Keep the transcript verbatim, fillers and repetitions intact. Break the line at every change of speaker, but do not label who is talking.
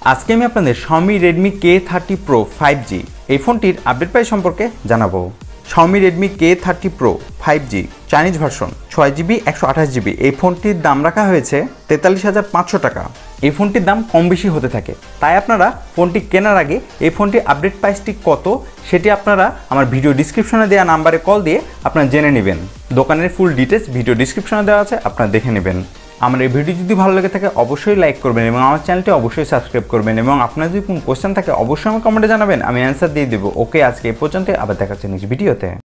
আজকে আমি আপনাদের Xiaomi Redmi K thirty Pro five G এই ফোনটির আপডেট প্রাইস সম্পর্কে জানাবো। Xiaomi Redmi K thirty Pro five G Chinese version ছয় জিবি একশো আঠাশ জিবি এই ফোনটির দাম রাখা হয়েছে তেতাল্লিশ হাজার পাঁচশো টাকা। এই ফোনটির দাম কম বেশি হতে থাকে, তাই আপনারা ফোনটি কেনার আগে এই ফোনটির আপডেট প্রাইসটি কত সেটি আপনারা আমার ভিডিও ডিসক্রিপশনে দেওয়া নাম্বারে কল দিয়ে আপনারা জেনে নেবেন। দোকানের ফুল ডিটেলস ভিডিও ডিসক্রিপশনে দেওয়া আছে, আপনারা দেখে নেবেন। আমার এই ভিডিও যদি ভালো লেগে থাকে অবশ্যই লাইক করবেন এবং আমার চ্যানেলটি অবশ্যই সাবস্ক্রাইব করবেন এবং আপনার যদি কোনো কোশ্চেন থাকে অবশ্যই আমার কমেন্টে জানাবেন, আমি অ্যান্সার দিয়ে দেবো। ওকে, আজকে এই পর্যন্ত, আবার দেখা হচ্ছে নেক্সট ভিডিওতে।